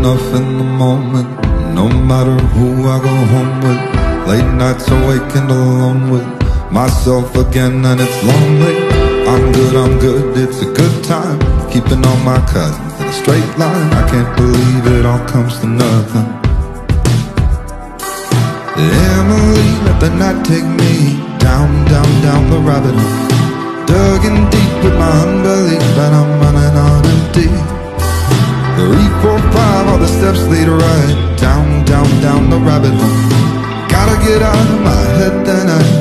enough in the moment. No matter who I go home with, late nights awake and alone with myself again, and it's lonely. I'm good, it's a good time, keeping all my cousins in a straight line. I can't believe it all comes to nothing. Emily, let the night take me down, down, down the rabbit hole. Dug in deep with my unbelief, and I'm running on empty. 3, 4, 5, all the steps lead right down, down, down the rabbit hole. Gotta get out of my head tonight.